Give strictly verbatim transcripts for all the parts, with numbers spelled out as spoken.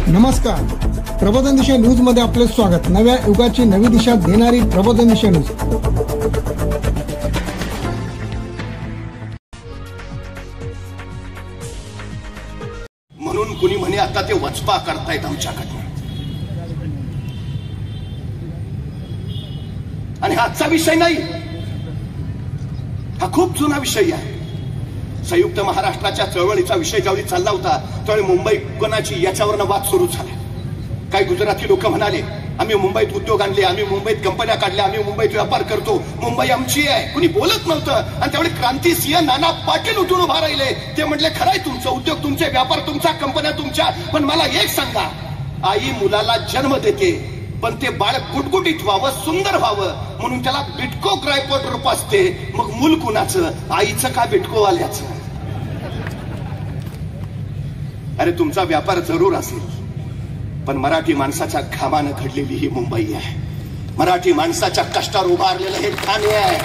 नमस्कार, प्रबोधन दिशा न्यूज मध्ये आपले स्वागत। नव्या युगाची नवी दिशा देणारी प्रबोधन दिशा न्यूज। म्हणून कुणी म्हणे आता ते वचपा करतायत आमच्याकडनं, आणि हा आजचा विषय नाही, हा खूप जुना विषय आहे। संयुक्त महाराष्ट्राच्या चळवळीचा विषय ज्यावेळी चालला होता त्यावेळी मुंबई कोणाची याच्यावरनं वाद सुरू झाला। काही गुजराती लोक म्हणाले आम्ही मुंबईत उद्योग आणले, आम्ही मुंबईत कंपन्या काढल्या, आम्ही मुंबईत व्यापार करतो, मुंबई आमची आहे। कुणी बोलत नव्हतं, आणि त्यावेळी क्रांतिसिंह नाना पाटील उठून उभा राहिले। ते म्हटले खरंय, तुमचं उद्योग तुमचे, व्यापार तुमचा, कंपन्या तुमच्या, पण मला एक सांगा, आई मुलाला जन्म देते, पण ते बाळ गुटगुटीत व्हावं, सुंदर व्हावं म्हणून त्याला बिटको क्रायपोट रूप असते, मग मूल कुणाचं, आईचं का बिटको वाल्याचं? अरे तुमचा व्यापार जरूर असेल, पण मराठी माणसाच्या घामानं घडलेली ही मुंबई आहे, मराठी माणसाच्या कष्टावर उभारलेलं हे ठाणे आहे।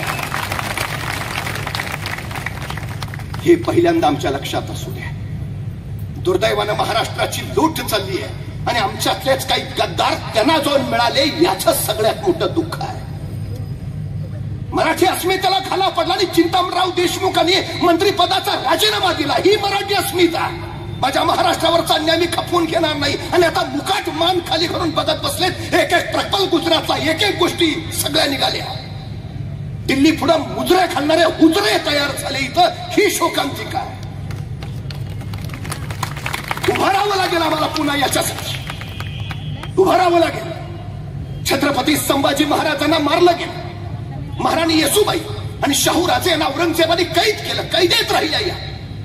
हे पहिल्यांदा आमच्या लक्षात असू द्या। दुर्दैवानं महाराष्ट्राची लूट चालली आहे, आणि आमच्यातलेच काही गद्दार त्यांना जोन मिळाले, याचं सगळ्यात मोठं दुःख आहे। मराठी अस्मितेला खाला पडला आणि चिंतामणराव देशमुखांनी मंत्रिपदाचा राजीनामा दिला, ही मराठी अस्मिता। माझ्या महाराष्ट्रावरचा अन्याय मी खपवून घेणार नाही, आणि आता मुकाट मान खाली करून बघत बसलेत। एक एक प्रकल्प गुजरातला, एक एक गोष्टी सगळ्या निघाल्या। दिल्ली पुढे मुजरे खालणारे हुजरे तयार झाले, इथं ही शोकांतिका आहे। उभं राहावं लागेल आम्हाला पुन्हा याच्यासाठी, उभं राहावं लागेल। छत्रपती संभाजी महाराजांना मारलं गेलं, महाराणी येसूबाई आणि शाहू राजे यांना औरंगजेबाने कैद केलं, कैदेत राहिल्या या,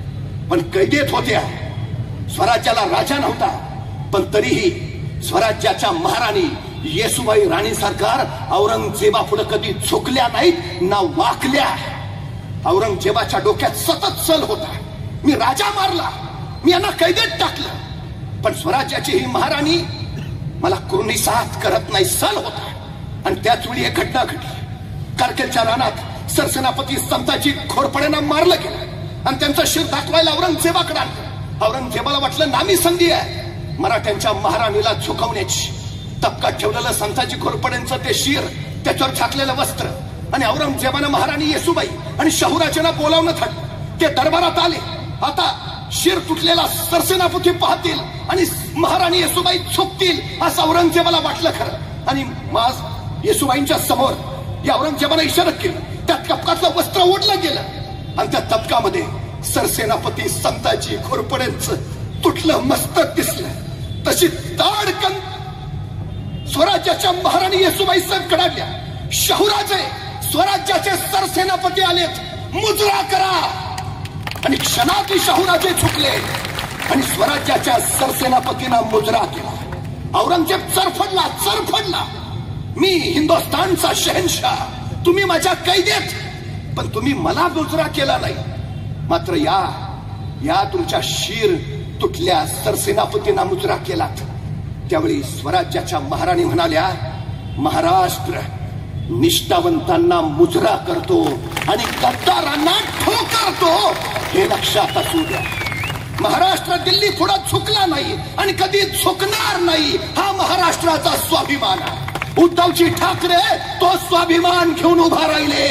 पण कैदेत होत्या, स्वराज्याला राजा नव्हता, पण तरीही स्वराज्याच्या महाराणी येसूबाई राणी सरकार औरंगजेबापुढे कधी झुकल्या नाहीत ना वाकल्या। औरंगजेबाच्या डोक्यात सतत सल होता, मी राजा मारला, मी यांना कैदेत टाकलं, पण स्वराज्याची ही महाराणी मला कुर्निसात करत नाही, सल होता। आणि त्याच वेळी एक घटना घडली, कारगिलच्या रानात सरसेनापती संताजी घोरपडेंना मारलं गेलं, आणि त्यांचं शिर दाखवायला औरंगजेबाकडे आणलं। औरंगजेबाला वाटलं नामी संधी आहे मराठ्यांच्या महाराणीला झुकवण्याची। तबकात ठेवलेलं संताजी घोरपडेंचं ते शिर, त्याच्यावर झाकलेलं वस्त्र, आणि औरंगजेबानं महाराणी येसूबाई आणि शाहूराजांना बोलावणं थांबलं। ते दरबारात आले, आता शिर तुटलेला सरसेनापती पाहतील आणि महाराणी येसूबाई झुकतील असं औरंगजेबाला वाटलं खरं। आणि मग येसूबाईंच्या समोर या औरंगजेबाने इशारा केला, त्या तबकातलं वस्त्र ओढलं गेलं, आणि त्या तबकामध्ये सरसेनापती संताजी घोरपडेंचं तुटलं मस्तक दिसलं। तशी ताडकन स्वराज्याच्या महाराणी येसूबाई साहेब कडाडल्या, शाहूराजे स्वराज्याचे सरसेनापती आलेत, मुजरा करा। आणि क्षणात शाहूराजे झुकले आणि स्वराज्याच्या सरसेनापतींना मुजरा केला। औरंगजेब चरफडला चरफडला, मी हिंदुस्थानचा शहनशाह, तुम्ही माझ्या कैदेत, पण तुम्ही मला मुजरा केला नाही। मात्र या या तुमच्या शिर तुटल्या सरसेनापतींना मुजरा केलात। त्यावेळी स्वराज्याच्या महाराणी म्हणाल्या, महाराष्ट्र निष्ठावंतांना मुजरा करतो आणि गद्दारांना ठोकरतो, हे लक्षात असू द्या। महाराष्ट्र दिल्ली पुढे झुकला नाही आणि कधी झुकणार नाही, हा महाराष्ट्राचा स्वाभिमान आहे। उद्धवजी ठाकरे तो स्वाभिमान घेऊन उभा राहिले,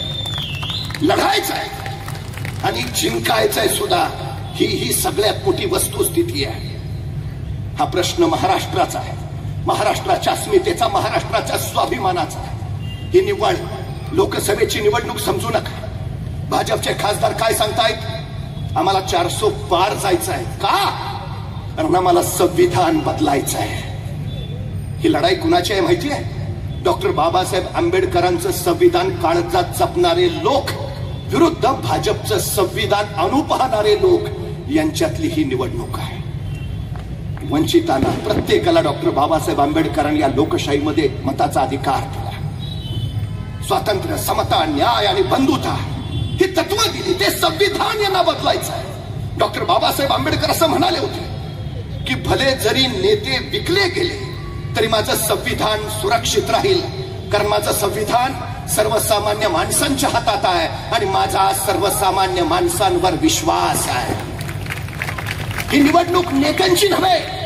लढायचंय आणि जिंकायचंय सुद्धा, ही ही सगळ्यात मोठी वस्तुस्थिती आहे। हा प्रश्न महाराष्ट्राचा आहे, महाराष्ट्राच्या अस्मितेचा, महाराष्ट्राच्या स्वाभिमानाचा आहे। ही निवड लोकसभेची निवडणूक समजू नका। भाजपचे खासदार काय सांगतायत, आम्हाला चारसो पार जायचं आहे, का? कारण आम्हाला संविधान बदलायचं आहे। ही लढाई कुणाची आहे माहिती आहे? डॉक्टर बाबासाहेब आंबेडकरांचं संविधान काळजात जपणारे लोक विरुद्ध भाजपचं संविधान आणू पाहणारे लोक यांच्यातली ही निवडणूक आहे। वंचितांना, प्रत्येकाला डॉक्टर बाबासाहेब आंबेडकरांनी या लोकशाहीमध्ये मताचा अधिकार दिला। स्वातंत्र्य, समता, न्याय आणि बंधुता ही तत्व दिली, ते संविधान यांना बदलायचं आहे। डॉक्टर बाबासाहेब आंबेडकर असं म्हणाले होते की भले जरी नेते विकले गेले तरी माझं संविधान सुरक्षित राहील, कारण माझं संविधान सर्वसामान्य माणसांच्या हातात आहे आणि माझा सर्वसामान्य माणसांवर विश्वास आहे। ही निवडणूक नेत्यांची नव्हे,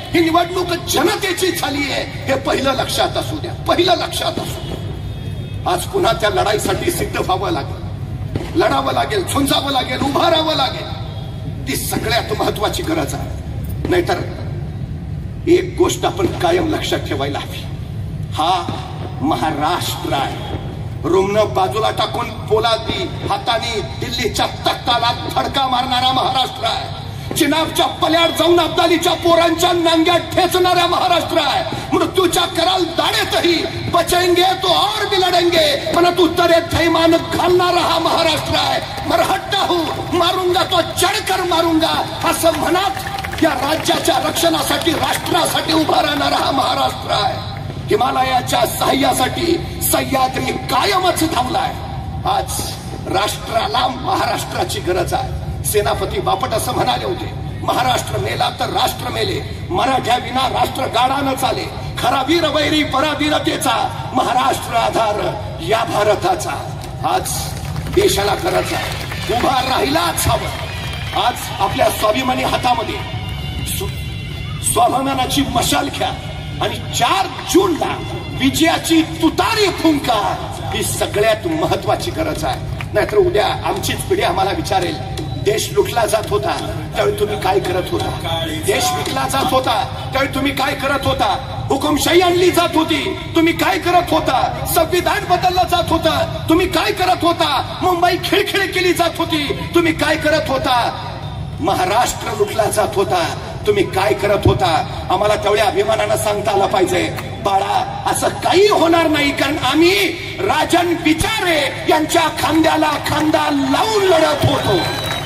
ही निवडणूक जनतेची झाली आहे हे पहिलं लक्षात असू द्या, पहिलं लक्षात असू द्या. आज पुन्हा त्या लढाईसाठी सिद्ध व्हावं लागेल, लढावं लागेल, झुंजावं लागेल, उभं राहावं लागेल. ती सगळ्यात महत्वाची गरज आहे. नाहीतर एक गोष्ट आपण कायम लक्षात ठेवायला हवी, हा महाराष्ट्र आहे. रुग्ण बाजूला टाकून पोलादी हाताने दिल्लीच्या तख्ताला धडका मारणारा महाराष्ट्र आहे. चिनाबच्या पल्याड जाऊन अब्दालीच्या पोरांच्या नांग्यात ठेचणारा महाराष्ट्र आहे. मृत्यूच्या कराल दाढेतही बचेंगे तो और भी लढेंगे परंतु तरे थैमान घालणारा हा महाराष्ट्र आहे. मरहट्टा हूं, मारूंगा तो चढकर मारूंगा असं म्हणत या राज्याच्या रक्षणासाठी, राष्ट्रासाठी उभा राहणारा हा महाराष्ट्र आहे. हिमालयाच्या सहाय्यासाठी सह्याद्री कायमच धावलाय. आज राष्ट्राला महाराष्ट्राची गरज आहे. सेनापती बापट असं म्हणाले होते, महाराष्ट्र मेला तर राष्ट्र मेले, मराठ्या विना राष्ट्र गाडानं चाले. खरा वीर वैरी पराधीनतेचा, महाराष्ट्र आधार या भारताचा. आज देशाला गरज आहे, उभा राहिलाच हवं. आज आपल्या स्वाभिमानी हातामध्ये स्वाभिमानाची मशाल घ्या आणि चार जूनला विजयाची तुतारी फुंका. ही सगळ्यात महत्वाची गरज आहे. नाहीतर उद्या आमचीच पिढी आम्हाला विचारेल, देश लुटला जात होता त्यावेळी तुम्ही काय करत होता, देश विकला जात होता त्यावेळी तुम्ही काय करत होता, हुकुमशाही आणली जात होती तुम्ही काय करत होता, संविधान बदललं जात होतं तुम्ही काय करत होता, मुंबई खिळखिळ केली जात होती तुम्ही काय करत होता, महाराष्ट्र लुटला जात होता तुम्ही काय करत होता. आम्हाला तेवढ्या अभिमानानं सांगता आलं पाहिजे, बाळा असं काही होणार नाही, कारण आम्ही राजन विचारे यांच्या खांद्याला खांदा लावून लढत होतो.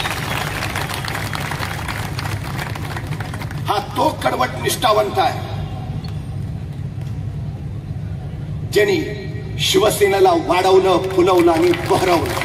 हा तो कडवट निष्ठावंत आहे ज्यांनी शिवसेनेला वाढवलं, फुलवलं आणि बहरवलं.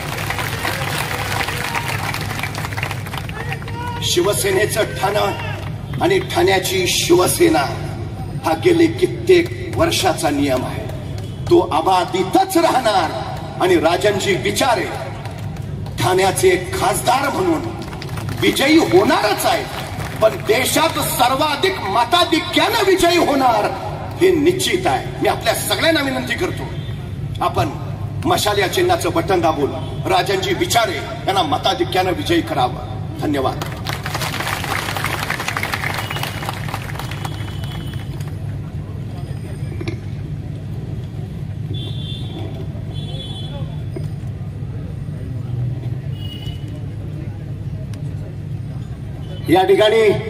शिवसेनेचं ठाणं आणि ठाण्याची शिवसेना हा गेले कित्येक वर्षाचा नियम आहे. तो अबाधितच राहणार आणि राजनजी विचारे ठाण्याचे खासदार म्हणून विजयी होणारच आहे. पण देशात सर्वाधिक मताधिक्यानं विजयी होणार हे निश्चित आहे. मी आपल्या सगळ्यांना विनंती करतो, आपण मशाल या चिन्हाचं बटन दाबून राजनजी विचारे यांना मताधिक्यानं विजयी करावं. धन्यवाद. या ठिकाणी